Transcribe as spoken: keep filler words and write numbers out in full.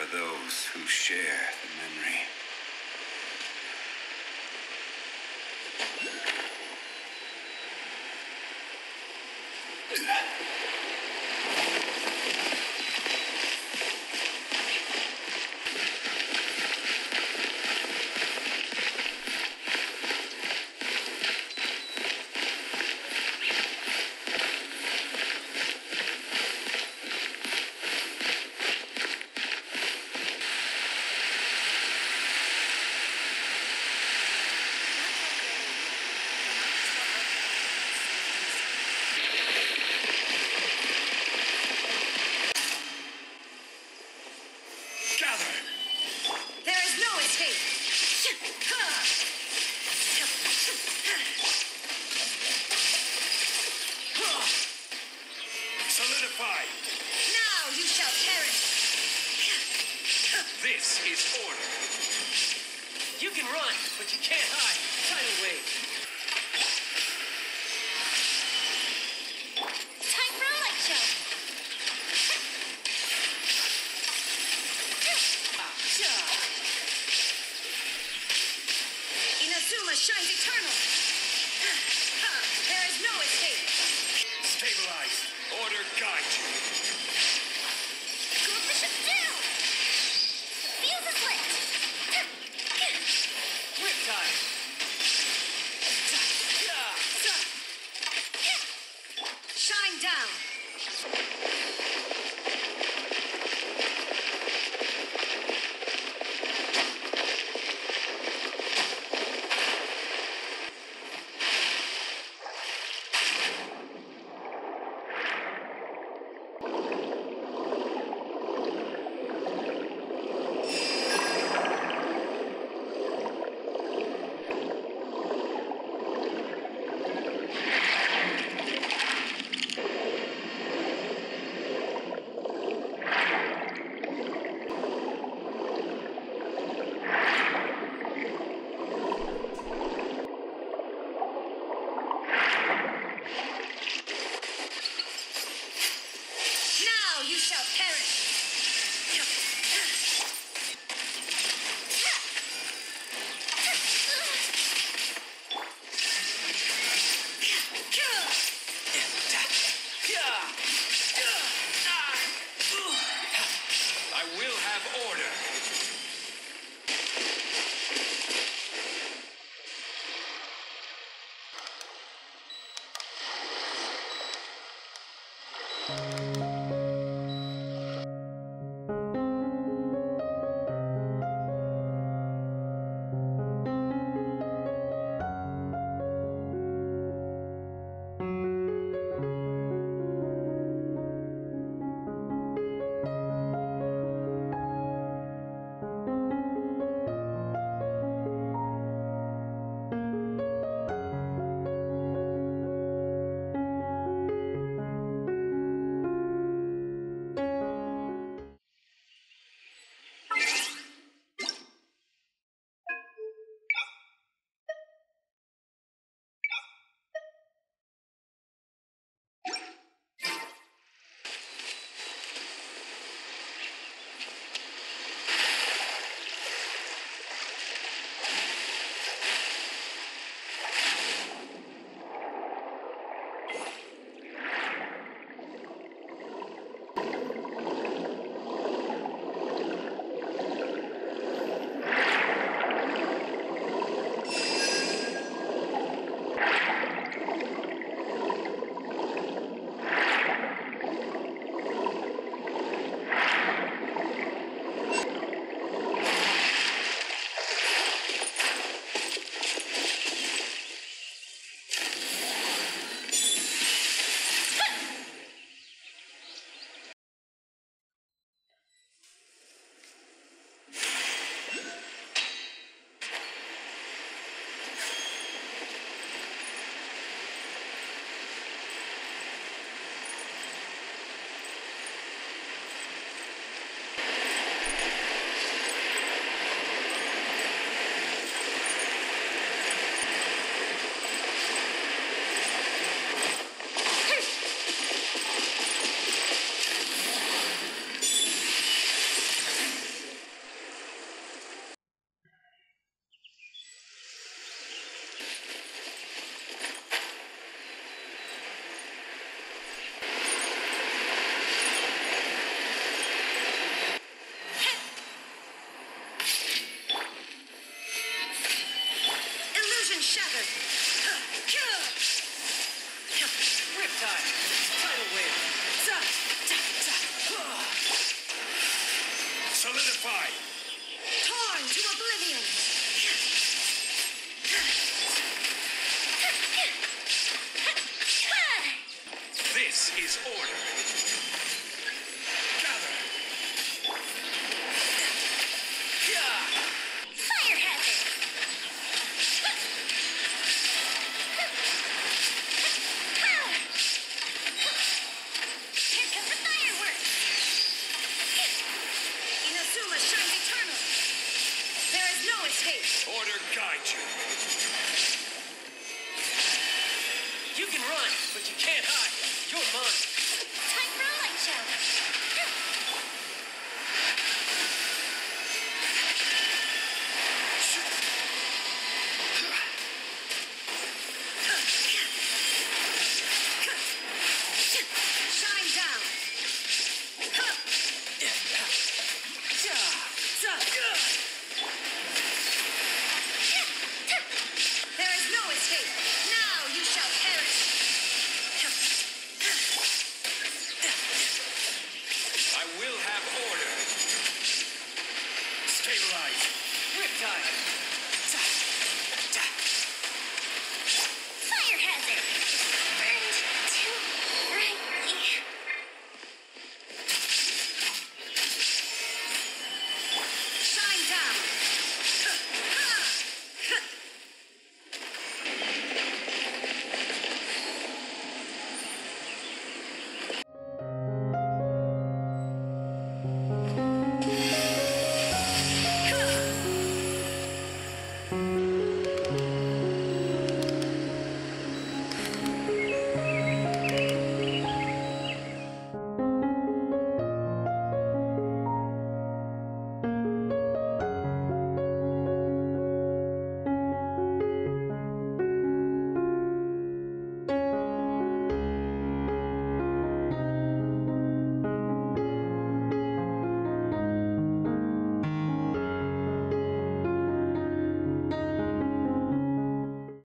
those who share the memory. This is order. You can run, but you can't hide. Tidal wave. Time for a light show. Inazuma shines eternal. There is no escape. Stabilize. Order guide you. Go Bishop down. Feel the split. Riptide. Shine down. You shall perish. I will have order. Fight! Torn to oblivion. This is order. Gather. Fire hazard. Here comes the fireworks. Inazuma shines eternal. There is no escape. Order guide you. You can run, but you can't hide. You're mine. Time for a light show. Shine down. There is no escape. Now you shall perish. I will have order. Stabilize. Riptide.